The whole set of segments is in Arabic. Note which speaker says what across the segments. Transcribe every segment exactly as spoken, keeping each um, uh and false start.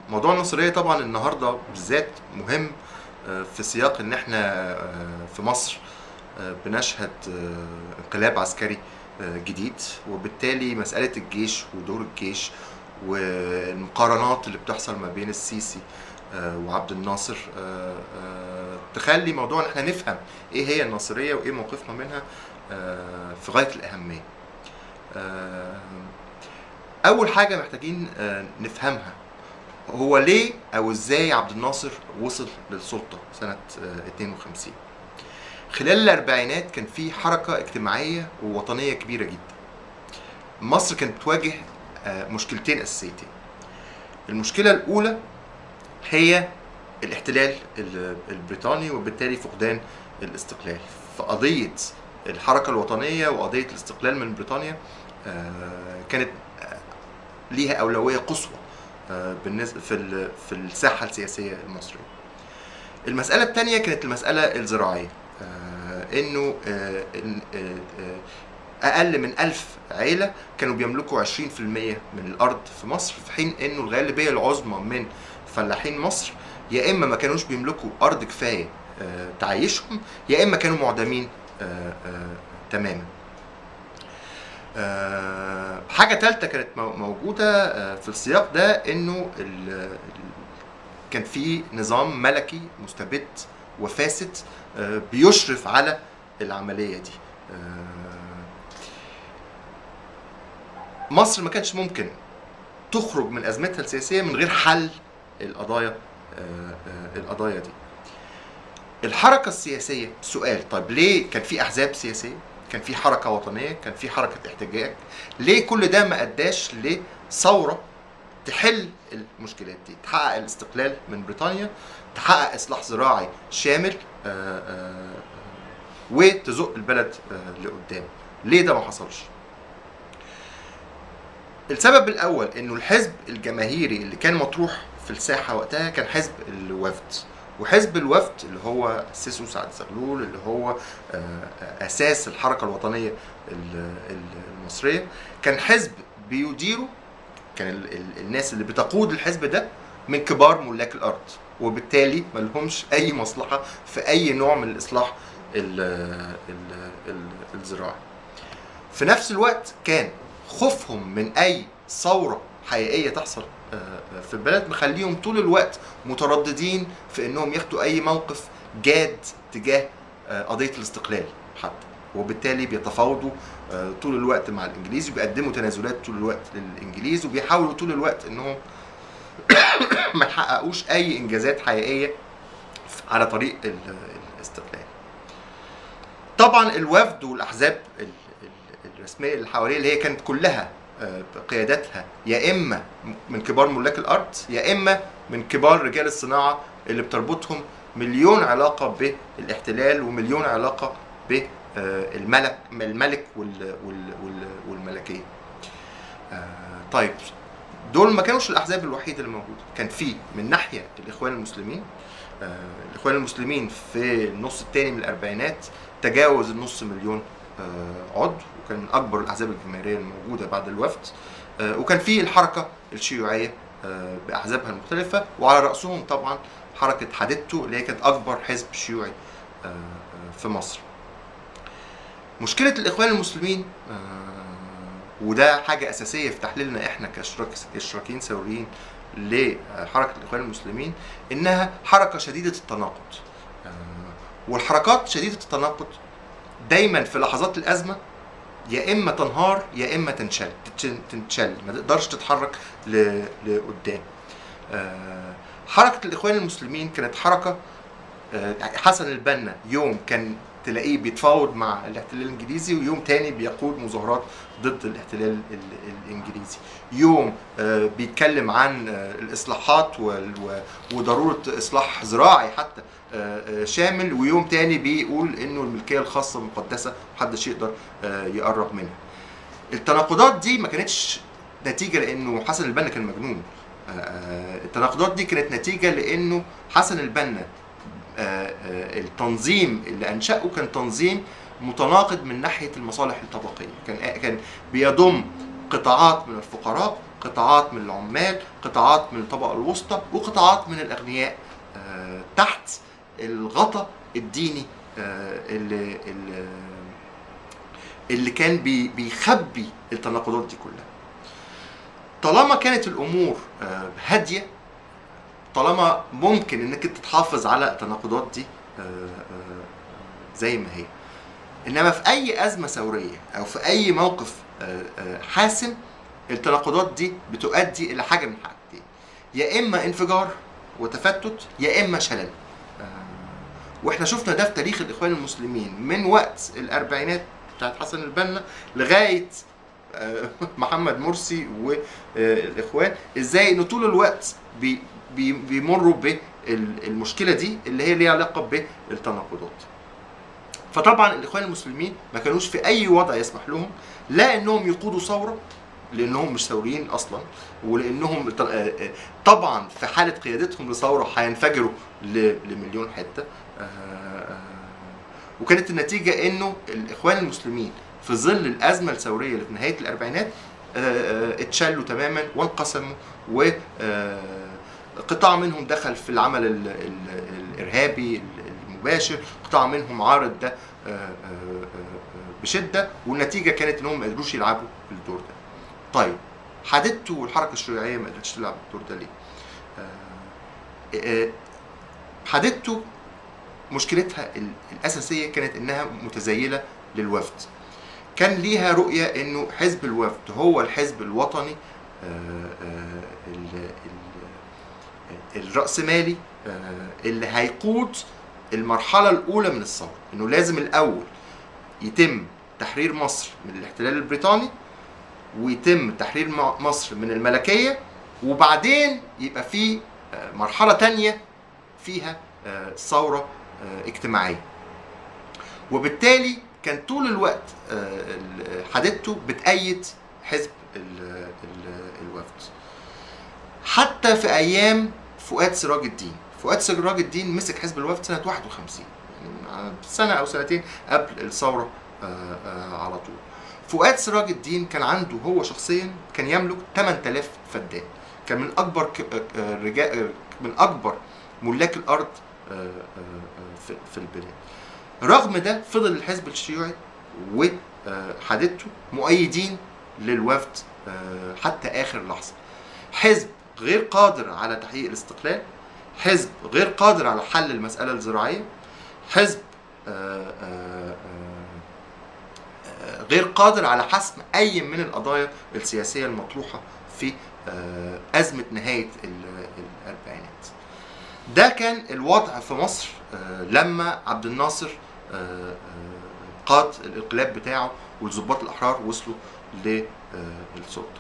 Speaker 1: موضوع النصرية طبعا النهاردة بالذات مهم في سياق ان احنا في مصر بنشهد انقلاب عسكري جديد، وبالتالي مسألة الجيش ودور الجيش والمقارنات اللي بتحصل ما بين السيسي وعبد الناصر تخلي موضوع ان احنا نفهم ايه هي الناصرية وايه موقفنا منها في غاية الأهمية. أول حاجة محتاجين نفهمها هو ليه أو إزاي عبد الناصر وصل للسلطة سنة اتنين وخمسين. خلال الأربعينات كان في حركة اجتماعية ووطنية كبيرة جدا. مصر كانت بتواجه مشكلتين أساسيتين. المشكلة الأولى هي الاحتلال البريطاني وبالتالي فقدان الاستقلال. فقضية الحركة الوطنية وقضية الاستقلال من بريطانيا كانت ليها أولوية قصوى بالنسبة في في الساحة السياسية المصرية. المسألة الثانية كانت المسألة الزراعية، إنه أقل من ألف عيلة كانوا بيملكوا عشرين في المية من الأرض في مصر، في حين إنه الغالبية العظمى من فلاحين مصر يا إما ما كانوش بيملكوا أرض كفاية تعيشهم، يا إما كانوا معدمين تماما. أه حاجة ثالثة كانت موجودة أه في السياق ده، انه كان في نظام ملكي مستبد وفاسد أه بيشرف على العملية دي. أه مصر ما كانش ممكن تخرج من أزمتها السياسية من غير حل القضايا أه القضايا دي. الحركة السياسية سؤال، طيب ليه كان في أحزاب سياسية؟ كان في حركة وطنية، كان في حركة احتجاج، ليه كل ده ما أداش لثورة تحل المشكلات دي، تحقق الاستقلال من بريطانيا، تحقق إصلاح زراعي شامل آآ آآ وتزق البلد لقدام؟ ليه ده ما حصلش؟ السبب الأول إنه الحزب الجماهيري اللي كان مطروح في الساحة وقتها كان حزب الوفد، وحزب الوفد اللي هو أسسه سعد زغلول اللي هو أساس الحركة الوطنية المصرية، كان حزب بيديره، كان الناس اللي بتقود الحزب ده من كبار ملاك الأرض، وبالتالي ما لهمش أي مصلحة في أي نوع من الإصلاح الزراعي. في نفس الوقت كان خوفهم من أي ثورة حقيقية تحصل في البلد مخليهم طول الوقت مترددين في انهم ياخدوا اي موقف جاد تجاه قضية الاستقلال حتى، وبالتالي بيتفاوضوا طول الوقت مع الانجليز وبيقدموا تنازلات طول الوقت للانجليز وبيحاولوا طول الوقت انهم ما يحققوش اي انجازات حقيقية على طريق الاستقلال. طبعا الوفد والاحزاب الرسمية اللي حواليه اللي هي كانت كلها قياداتها يا اما من كبار ملاك الارض يا اما من كبار رجال الصناعه اللي بتربطهم مليون علاقه بالاحتلال ومليون علاقه بالملك الملك والملكيه. طيب دول ما كانوش الاحزاب الوحيده اللي موجوده، كان في من ناحيه الاخوان المسلمين. الاخوان المسلمين في النص الثاني من الاربعينات تجاوز النص مليون عضو، وكان من اكبر الاحزاب الجماهيريه الموجوده بعد الوفد. وكان في الحركه الشيوعيه باحزابها المختلفه، وعلى راسهم طبعا حركه حديثته اللي هي كانت اكبر حزب شيوعي في مصر. مشكله الاخوان المسلمين وده حاجه اساسيه في تحليلنا احنا كاشتراكيين ثوريين لحركه الاخوان المسلمين، انها حركه شديده التناقض. والحركات شديده التناقض دايما في لحظات الازمه يا اما تنهار يا اما تنشل تنشل ما تقدرش تتحرك لقدام. حركه الاخوان المسلمين كانت حركه حسن البنا يوم كان تلاقيه بيتفاوض مع الاحتلال الانجليزي، ويوم تاني بيقود مظاهرات ضد الاحتلال الانجليزي، يوم بيتكلم عن الاصلاحات وضروره اصلاح زراعي حتى شامل، ويوم تاني بيقول انه الملكيه الخاصه مقدسه محدش يقدر يقرب منها. التناقضات دي ما كانتش نتيجه لانه حسن البنا كان مجنون، التناقضات دي كانت نتيجه لانه حسن البنا التنظيم اللي انشأه كان تنظيم متناقض من ناحيه المصالح الطبقيه، كان كان بيضم قطاعات من الفقراء، قطاعات من العمال، قطاعات من الطبقة الوسطى، وقطاعات من الأغنياء تحت الغطاء الديني اللي, اللي, اللي كان بيخبي التناقضات دي كلها. طالما كانت الأمور هادية، طالما ممكن انك انت تحافظ على التناقضات دي زي ما هي، انما في اي ازمه ثوريه او في اي موقف حاسم التناقضات دي بتؤدي الى حاجه من حاجتين: يا اما انفجار وتفتت، يا اما شلل. واحنا شفنا ده في تاريخ الاخوان المسلمين من وقت الاربعينات بتاعت حسن البنا لغايه محمد مرسي والاخوان، ازاي انه طول الوقت بي بيمروا بالمشكله دي اللي هي ليها علاقه بالتناقضات. فطبعا الاخوان المسلمين ما كانوش في اي وضع يسمح لهم لا انهم يقودوا ثوره، لانهم مش ثوريين اصلا، ولانهم طبعا في حاله قيادتهم لثوره هينفجروا لمليون حته. وكانت النتيجه انه الاخوان المسلمين في ظل الازمه الثوريه اللي في نهايه الاربعينات اتشلوا تماما وانقسموا، و قطاع منهم دخل في العمل ال ال الارهابي المباشر، قطاع منهم عارض ده بشده، والنتيجه كانت انهم ما قدروش يلعبوا الدور ده. طيب حددته والحركه الشيوعيه ما قدرتش تلعب الدور ده ليه؟ حددته مشكلتها الاساسيه كانت انها متزيله للوفد. كان ليها رؤيه انه حزب الوفد هو الحزب الوطني الرأسمالي اللي هيقود المرحلة الأولى من الثورة، إنه لازم الأول يتم تحرير مصر من الاحتلال البريطاني، ويتم تحرير مصر من الملكية، وبعدين يبقى في مرحلة تانية فيها ثورة اجتماعية. وبالتالي كان طول الوقت حديثته بتأيد حزب الوفد. حتى في أيام فؤاد سراج الدين، فؤاد سراج الدين مسك حزب الوفد سنة واحد وخمسين، يعني سنة أو سنتين قبل الثورة على طول. فؤاد سراج الدين كان عنده هو شخصيا كان يملك ثمانية آلاف فدان، كان من أكبر رجال من أكبر ملاك الأرض في البلاد. رغم ده فضل الحزب الشيوعي وحديثته مؤيدين للوفد حتى آخر لحظة. حزب غير قادر على تحقيق الاستقلال، حزب غير قادر على حل المسألة الزراعية، حزب غير قادر على حسم أي من القضايا السياسية المطروحة في أزمة نهاية الأربعينات. ده كان الوضع في مصر لما عبد الناصر قاد الانقلاب بتاعه والضباط الأحرار وصلوا للسلطة.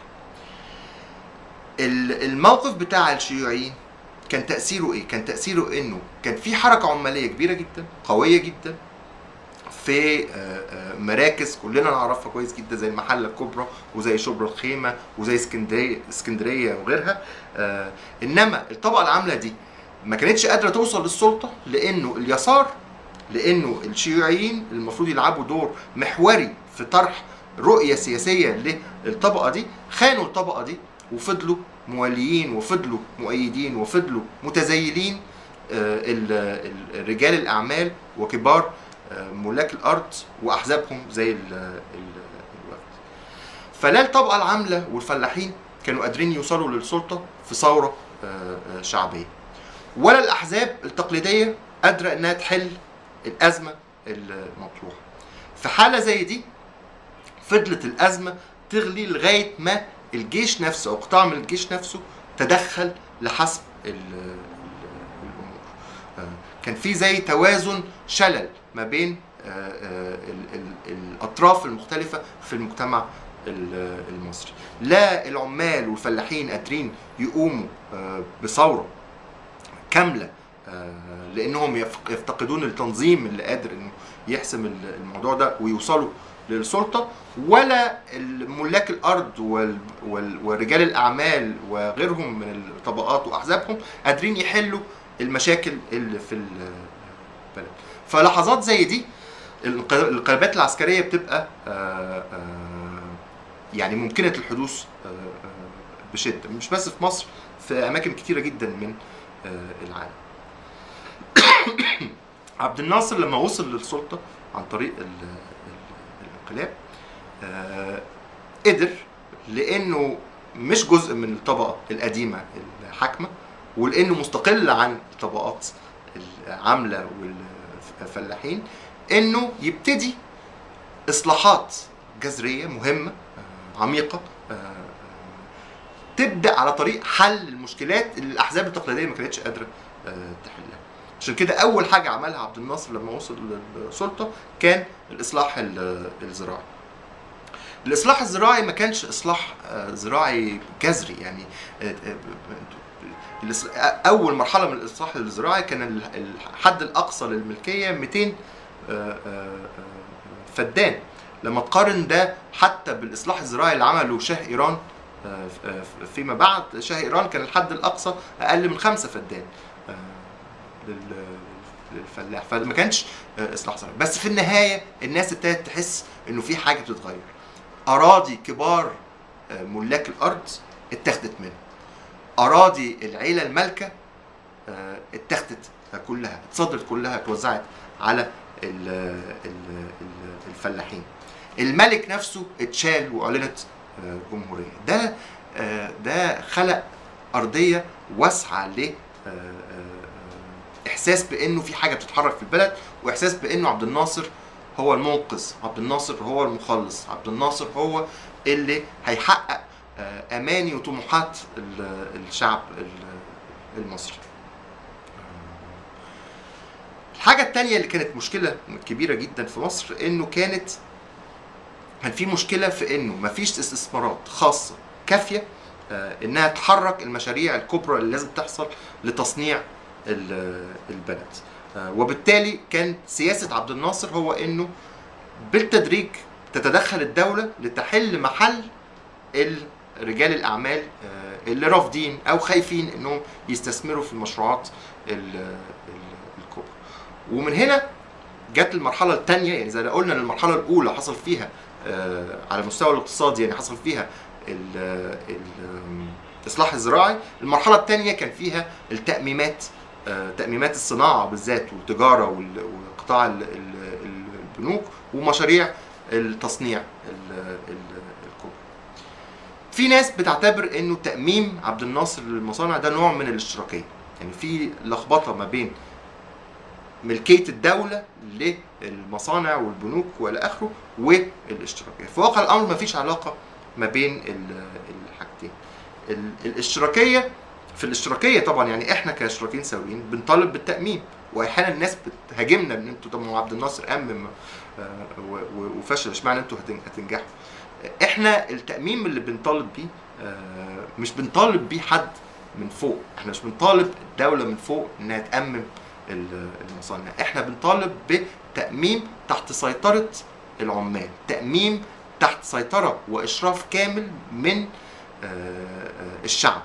Speaker 1: الموقف بتاع الشيوعيين كان تأثيره ايه؟ كان تأثيره انه كان في حركة عمالية كبيرة جدا قوية جدا في مراكز كلنا نعرفها كويس جدا زي المحلة الكبرى وزي شبرا الخيمة وزي اسكندرية اسكندرية وغيرها. انما الطبقة العاملة دي ما كانتش قادرة توصل للسلطة لانه اليسار، لانه الشيوعيين المفروض يلعبوا دور محوري في طرح رؤية سياسية للطبقة دي، خانوا الطبقة دي وفضلوا مواليين وفضلوا مؤيدين وفضلوا متزيلين رجال الأعمال وكبار ملاك الأرض وأحزابهم زي الوفد. فلا الطبقة العاملة والفلاحين كانوا قادرين يوصلوا للسلطة في ثورة شعبية، ولا الأحزاب التقليدية قادرة إنها تحل الأزمة المطروحة. في حالة زي دي فضلت الأزمة تغلي لغاية ما الجيش نفسه أو قطاع من الجيش نفسه تدخل لحسم الأمور. كان في زي توازن شلل ما بين الأطراف المختلفة في المجتمع المصري. لا العمال والفلاحين قادرين يقوموا بثورة كاملة لأنهم يفتقدون التنظيم اللي قادر إنه يحسم الموضوع ده ويوصلوا للسلطة، ولا ملاك الأرض ورجال الأعمال وغيرهم من الطبقات وأحزابهم قادرين يحلوا المشاكل اللي في البلد. فلحظات زي دي الانقلابات العسكرية بتبقى يعني ممكنة الحدوث بشده، مش بس في مصر، في اماكن كتيره جدا من العالم. عبد الناصر لما وصل للسلطه عن طريق الانقلاب قدر، لانه مش جزء من الطبقه القديمه الحاكمه، ولانه مستقل عن الطبقات العامله والفلاحين، انه يبتدي اصلاحات جذريه مهمه عميقه تبدا على طريق حل المشكلات اللي الاحزاب التقليديه ما كانتش قادره تحلها. عشان كده اول حاجه عملها عبد الناصر لما وصل للسلطه كان الاصلاح الزراعي. الاصلاح الزراعي ما كانش اصلاح زراعي جذري، يعني اول مرحله من الاصلاح الزراعي كان الحد الاقصى للملكيه مئتين فدان. لما تقارن ده حتى بالاصلاح الزراعي اللي عمله شاه ايران فيما بعد، شاه ايران كان الحد الاقصى اقل من خمسة فدان للفلاح، فما كانش اصلاح زراعي. بس في النهايه الناس ابتدت تحس انه في حاجه بتتغير. اراضي كبار ملاك الارض اتاخدت منهم، اراضي العيله المالكه اتاخدت كلها، اتصدرت كلها، اتوزعت على الفلاحين. الملك نفسه اتشال واعلنت جمهوريه. ده ده خلق ارضيه واسعه ل احساس بانه في حاجه بتتحرك في البلد، واحساس بانه عبد الناصر هو المنقذ، عبد الناصر هو المخلص، عبد الناصر هو اللي هيحقق اماني وطموحات الشعب المصري. الحاجه الثانيه اللي كانت مشكله كبيره جدا في مصر انه كانت كان في مشكله في انه مفيش استثمارات خاصه كافيه انها تحرك المشاريع الكبرى اللي لازم تحصل لتصنيع البلد. وبالتالي كان سياسه عبد الناصر هو انه بالتدريج تتدخل الدوله لتحل محل رجال الاعمال اللي رافضين او خايفين انهم يستثمروا في المشروعات الكبرى. ومن هنا جت المرحله الثانيه، يعني زي ما قلنا ان المرحله الاولى حصل فيها على المستوى الاقتصادي، يعني حصل فيها الاصلاح الزراعي. المرحله الثانيه كان فيها التاميمات، تاميمات الصناعه بالذات والتجاره وقطاع البنوك ومشاريع التصنيع الكبرى. في ناس بتعتبر انه تاميم عبد الناصر للمصانع ده نوع من الاشتراكيه، يعني في لخبطه ما بين ملكيه الدوله للمصانع والبنوك والى اخره والاشتراكيه. في واقع الامر ما فيش علاقه ما بين الحاجتين. الاشتراكيه في الاشتراكيه طبعا يعني احنا كاشتراكيين سويين بنطالب بالتاميم، واحيانا الناس بتهاجمنا ان انتوا، طب ما هو عبد الناصر امم وفشل، اشمعنى انتوا هتنجحوا؟ احنا التاميم اللي بنطالب بيه مش بنطالب بيه حد من فوق، احنا مش بنطالب الدوله من فوق انها تامم المصانع، احنا بنطالب بتاميم تحت سيطره العمال، تاميم تحت سيطره واشراف كامل من الشعب.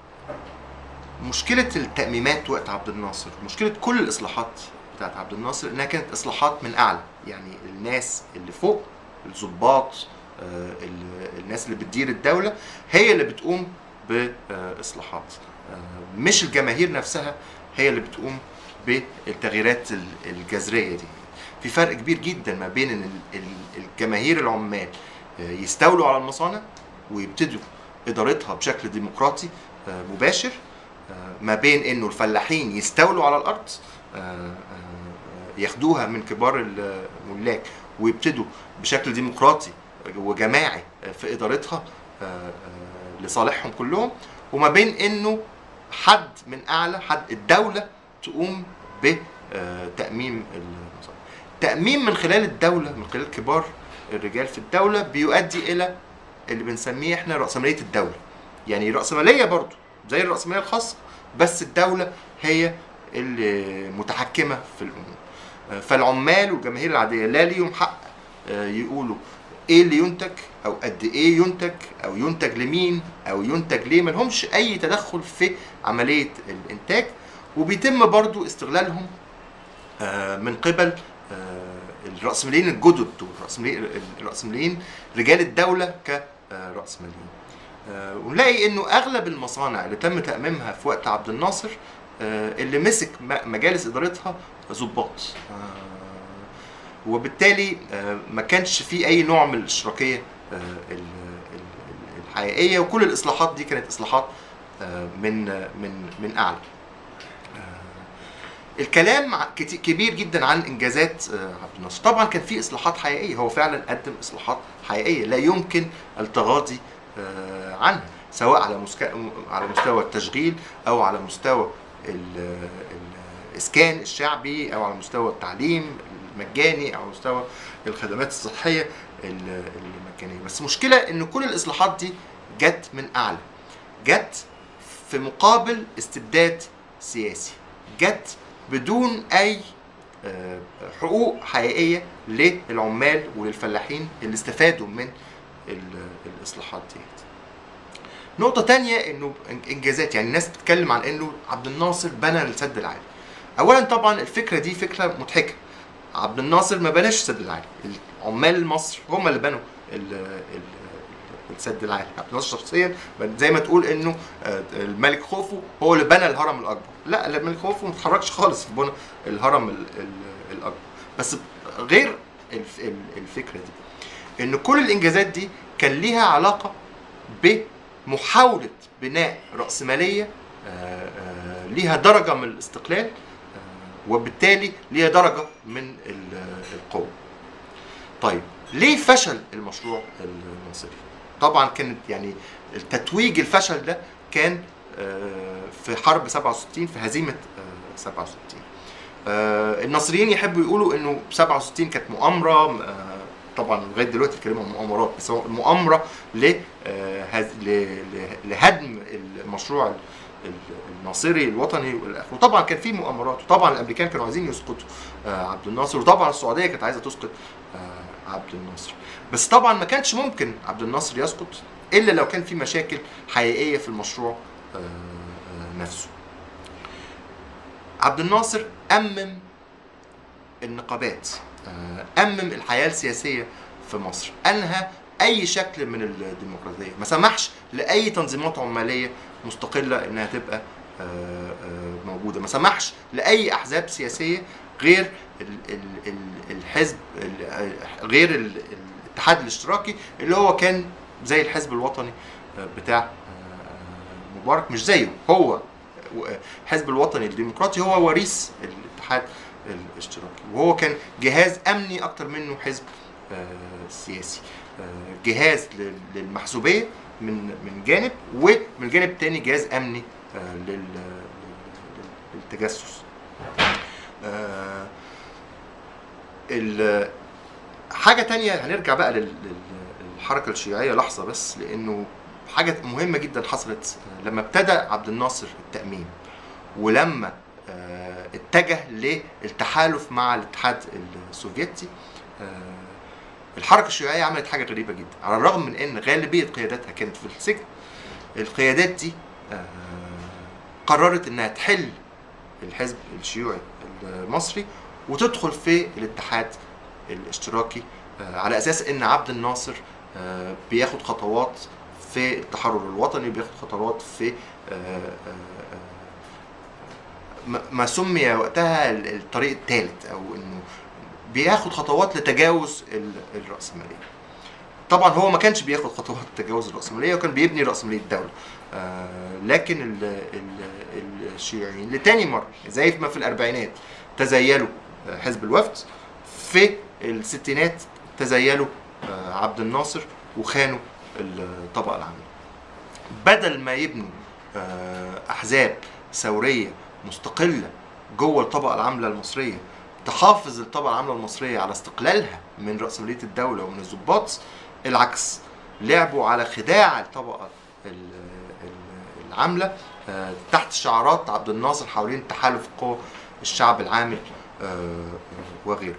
Speaker 1: مشكله التاميمات وقت عبد الناصر، مشكله كل الاصلاحات بتاعت عبد الناصر انها كانت اصلاحات من اعلى، يعني الناس اللي فوق، الضباط، الناس اللي بتدير الدوله هي اللي بتقوم باصلاحات، مش الجماهير نفسها هي اللي بتقوم بالتغييرات الجذريه دي. في فرق كبير جدا ما بين ان الجماهير العمال يستولوا على المصانع ويبتدوا ادارتها بشكل ديمقراطي مباشر، ما بين انه الفلاحين يستولوا على الارض ياخدوها من كبار الملاك ويبتدوا بشكل ديمقراطي وجماعي في ادارتها لصالحهم كلهم، وما بين انه حد من اعلى، حد الدوله تقوم بتاميم المصانع. تاميم من خلال الدوله، من خلال كبار الرجال في الدوله، بيؤدي الى اللي بنسميه احنا راسماليه الدوله. يعني راسماليه برضو زي الراسماليه الخاصه، بس الدوله هي اللي متحكمه في الامور. فالعمال والجماهير العاديه لا ليهم حق يقولوا ايه اللي ينتج او قد ايه ينتج او ينتج لمين او ينتج ليه، ما لهمش اي تدخل في عمليه الانتاج، وبيتم برضو استغلالهم من قبل الرأسماليين الجدد والرأسماليين رجال الدولة كرأسماليين. آه ونلاقي انه اغلب المصانع اللي تم تأميمها في وقت عبد الناصر آه اللي مسك مجالس ادارتها ضباط، آه وبالتالي آه ما كانش في اي نوع من الاشتراكيه آه الحقيقيه، وكل الاصلاحات دي كانت اصلاحات آه من من من اعلى. الكلام كبير جدا عن انجازات عبد الناصر. طبعا كان في اصلاحات حقيقيه، هو فعلا قدم اصلاحات حقيقيه لا يمكن التغاضي عنها، سواء على على مستوى التشغيل او على مستوى الاسكان الشعبي او على مستوى التعليم المجاني او على مستوى الخدمات الصحيه المجانيه. بس مشكله ان كل الاصلاحات دي جت من اعلى، جت في مقابل استبداد سياسي، جت بدون اي حقوق حقيقيه للعمال وللفلاحين اللي استفادوا من الاصلاحات دي. نقطه تانية انه انجازات، يعني الناس بتتكلم عن انه عبد الناصر بنى السد العالي. اولا طبعا الفكره دي فكره مضحكه، عبد الناصر ما بناش السد العالي، عمال مصر هم اللي بنوا السد العالي. عبد الناصر شخصيا زي ما تقول انه الملك خوفو هو اللي بنى الهرم الاكبر، لا الملك خوفو ما اتحركش خالص في بناء الهرم الاكبر. بس غير الفكره دي ان كل الانجازات دي كان ليها علاقه بمحاوله بناء راسماليه ليها درجه من الاستقلال وبالتالي ليها درجه من القوه. طيب ليه فشل المشروع الناصري؟ طبعا كانت يعني التتويج الفشل ده كان في حرب سبعة وستين، في هزيمه سبعة وستين. الناصريين يحبوا يقولوا انه سبعة وستين كانت مؤامره، طبعا لغايه دلوقتي الكلمه مؤامرات، بس هو مؤامره لهدم المشروع الناصري الوطني. وطبعا كان في مؤامرات، وطبعا الامريكان كانوا عايزين يسقطوا عبد الناصر، وطبعا السعوديه كانت عايزه تسقط عبد الناصر. بس طبعا ما كانش ممكن عبد الناصر يسقط الا لو كان في مشاكل حقيقيه في المشروع نفسه. عبد الناصر أمم النقابات، أمم الحياه السياسيه في مصر، انهى اي شكل من الديمقراطيه، ما سمحش لاي تنظيمات عماليه مستقله انها تبقى موجوده، ما سمحش لاي احزاب سياسيه غير الحزب غير الاتحاد الاشتراكي اللي هو كان زي الحزب الوطني بتاع مبارك، مش زيه، هو الحزب الوطني الديمقراطي هو وريث الاتحاد الاشتراكي، وهو كان جهاز امني اكتر منه حزب سياسي، جهاز للمحسوبيه من من جانب، ومن جانب تاني جهاز امني للتجسس. حاجه تانية، هنرجع بقى للحركه الشيوعيه لحظه بس، لانه حاجه مهمه جدا حصلت لما ابتدى عبد الناصر التأميم، ولما اتجه للتحالف مع الاتحاد السوفيتي. الحركه الشيوعيه عملت حاجه غريبه جدا، على الرغم من ان غالبيه قياداتها كانت في السجن، القيادات دي قررت انها تحل الحزب الشيوعي المصري وتدخل في الاتحاد الاشتراكي، على اساس ان عبد الناصر بياخد خطوات في التحرر الوطني، بياخد خطوات في ما سمي وقتها الطريق الثالث، او انه بياخد خطوات لتجاوز الرأسمالية. طبعا هو ما كانش بياخد خطوات لتجاوز الرأسمالية، وكان بيبني رأسمالية الدولة. آه لكن ال ال الشيوعيين لتاني مرة زي ما في الأربعينات تزيلوا حزب الوفد، في الستينات تزيلوا آه عبد الناصر وخانوا الطبقة العاملة. بدل ما يبنوا آه أحزاب ثورية مستقلة جوه الطبقة العاملة المصرية تحافظ الطبقة العاملة المصرية على استقلالها من رأسمالية الدولة ومن الضباط، العكس، لعبوا على خداع الطبقة العاملة تحت شعارات عبد الناصر حوالين تحالف قوى الشعب العامل وغيره.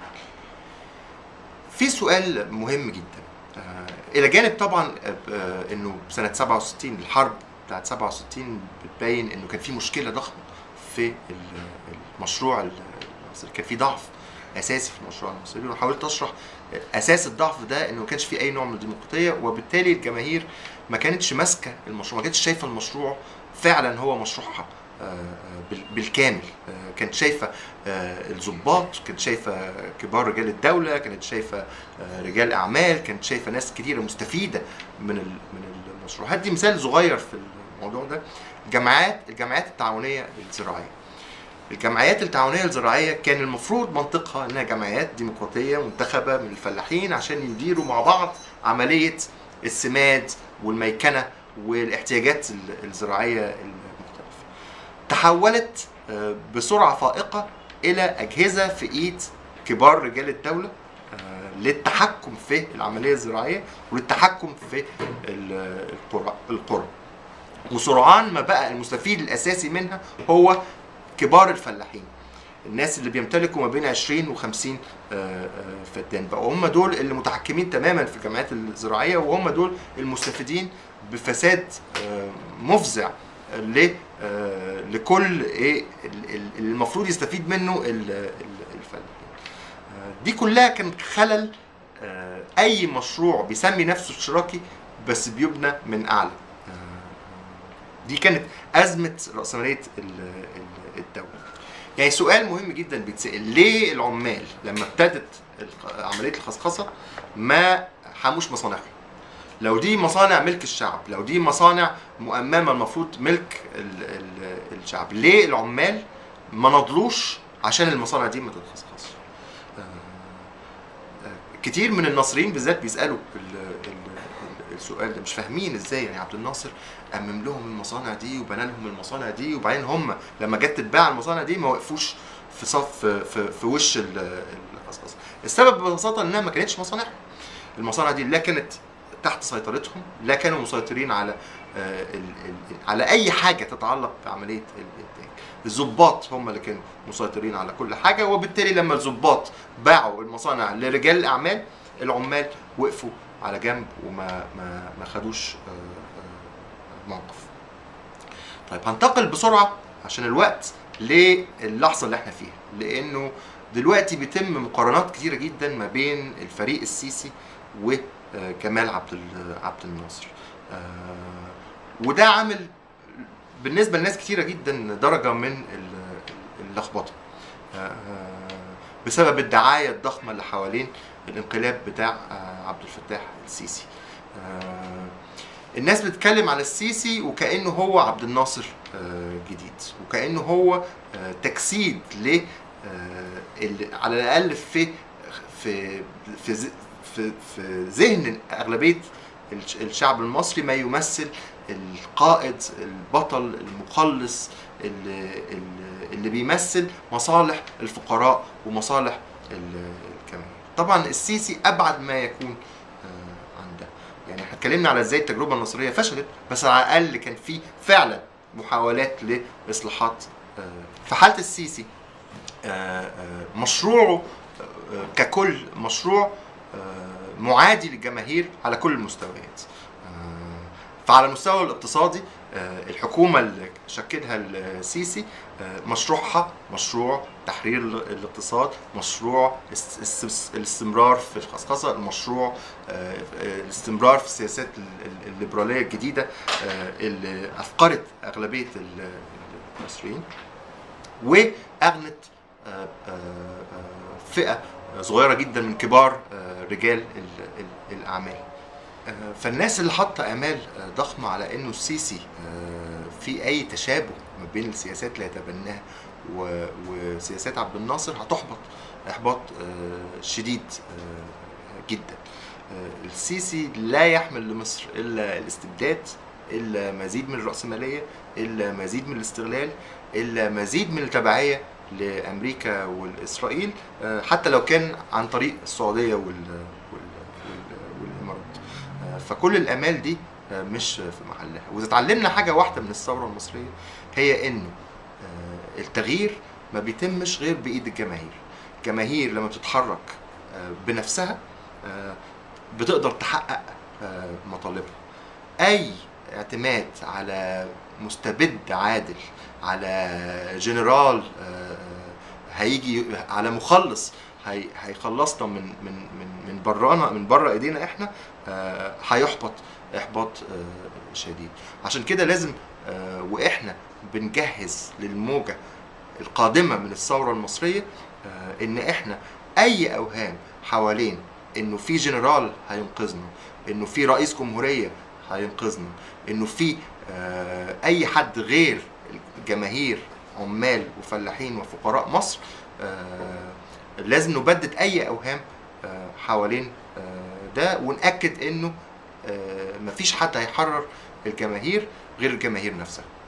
Speaker 1: في سؤال مهم جدا، إلى جانب طبعا إنه سنة سبعة وستين الحرب بتاعت سبعة وستين بتبين إنه كان في مشكلة ضخمة في المشروع، كان في ضعف اساسي في المشروع المصري، وحاولت اشرح اساس الضعف ده انه ما كانش في اي نوع من الديمقراطيه، وبالتالي الجماهير ما كانتش ماسكه المشروع، ما كانتش شايفه المشروع فعلا هو مشروعها بالكامل. كانت شايفه الضباط، كانت شايفه كبار رجال الدوله، كانت شايفه رجال اعمال، كانت شايفه ناس كتيره مستفيده من من المشروع. هدي مثال صغير في الموضوع ده. الجامعات الجامعات التعاونيه الزراعيه الجمعيات التعاونيه الزراعيه كان المفروض منطقها انها جمعيات ديمقراطيه منتخبه من الفلاحين عشان يديروا مع بعض عمليه السماد والميكنه والاحتياجات الزراعيه المختلفه. تحولت بسرعه فائقه الى اجهزه في ايد كبار رجال الدوله للتحكم في العمليه الزراعيه وللتحكم في القرى القرى وسرعان ما بقى المستفيد الاساسي منها هو كبار الفلاحين، الناس اللي بيمتلكوا ما بين عشرين وخمسين فدان. بقوا هم دول اللي متحكمين تماما في الجمعيات الزراعيه، وهم دول المستفيدين بفساد مفزع لكل ايه اللي المفروض يستفيد منه الفلاحين. دي كلها كانت خلل اي مشروع بيسمي نفسه اشتراكي بس بيبنى من اعلى. دي كانت ازمه راسماليه الدوله. يعني سؤال مهم جدا بيتسال، ليه العمال لما ابتدت عمليه الخصخصه ما حموش مصانعهم؟ لو دي مصانع ملك الشعب، لو دي مصانع مؤممه المفروض ملك الشعب، ليه العمال ما نضلوش عشان المصانع دي ما تتخصخصش؟ كتير من الناصريين بالذات بيسالوا السؤال ده، مش فاهمين ازاي يعني عبد الناصر امم لهم المصانع دي وبنى لهم المصانع دي، وبعدين هم لما جت تتباع المصانع دي ما وقفوش في صف في, في وش الخصخصه. السبب ببساطه انها ما كانتش مصانعهم. المصانع دي لا كانت تحت سيطرتهم، لا كانوا مسيطرين على على اي حاجه تتعلق بعمليه الانتاج. الضباط هم اللي كانوا مسيطرين على كل حاجه، وبالتالي لما الضباط باعوا المصانع لرجال الاعمال، العمال وقفوا على جنب وما ما ما خدوش موقف. طيب هنتقل بسرعه عشان الوقت للحظه اللي احنا فيها، لانه دلوقتي بيتم مقارنات كتيره جدا ما بين الفريق السيسي وجمال عبد عبد الناصر، وده عامل بالنسبه لناس كتيره جدا درجه من اللخبطه بسبب الدعايه الضخمه اللي حوالين الانقلاب بتاع عبد الفتاح السيسي. الناس بتتكلم على السيسي وكأنه هو عبد الناصر جديد، وكأنه هو تجسيد ل على الأقل في في في في, في ذهن أغلبية الشعب المصري ما يمثل القائد البطل المخلص اللي, اللي بيمثل مصالح الفقراء ومصالح الجماهير. طبعا السيسي أبعد ما يكون عن ده. يعني احنا اتكلمنا على ازاي التجربه النصريه فشلت، بس على الاقل كان في فعلا محاولات لاصلاحات. في حاله السيسي مشروعه ككل مشروع معادي للجماهير على كل المستويات. فعلى المستوى الاقتصادي الحكومه اللي شكلها السيسي مشروعها مشروع تحرير الاقتصاد، مشروع الاستمرار في الخصخصه، المشروع الاستمرار في السياسات الليبراليه الجديده اللي افقرت اغلبيه المصريين واغنت فئه صغيره جدا من كبار رجال الاعمال. فالناس اللي حاطه امال ضخمه على انه السيسي في اي تشابه ما بين السياسات اللي يتبناها وسياسات عبد الناصر هتحبط احباط شديد جدا. السيسي لا يحمل لمصر الا الاستبداد، الا مزيد من الرأسمالية، الا مزيد من الاستغلال، الا مزيد من التبعية لامريكا والاسرائيل، حتى لو كان عن طريق السعودية والامارات. فكل الامال دي مش في محلها. واذا اتعلمنا حاجه واحده من الثوره المصريه هي انه التغيير ما بيتمش غير بايد الجماهير. الجماهير لما بتتحرك بنفسها بتقدر تحقق مطالبها. اي اعتماد على مستبد عادل، على جنرال هيجي، على مخلص هي هيخلصنا من من من من برانا، من بره ايدينا احنا، آه هيحبط احباط آه شديد. عشان كده لازم آه واحنا بنجهز للموجه القادمه من الثوره المصريه، آه ان احنا اي اوهام حوالين انه في جنرال هينقذنا، انه في رئيس جمهوريه هينقذنا، انه في آه اي حد غير جماهير عمال وفلاحين وفقراء مصر، آه لازم نبدد اي اوهام آه حوالين آه ده، ونأكد انه آه مفيش حد هيحرر الجماهير غير الجماهير نفسها.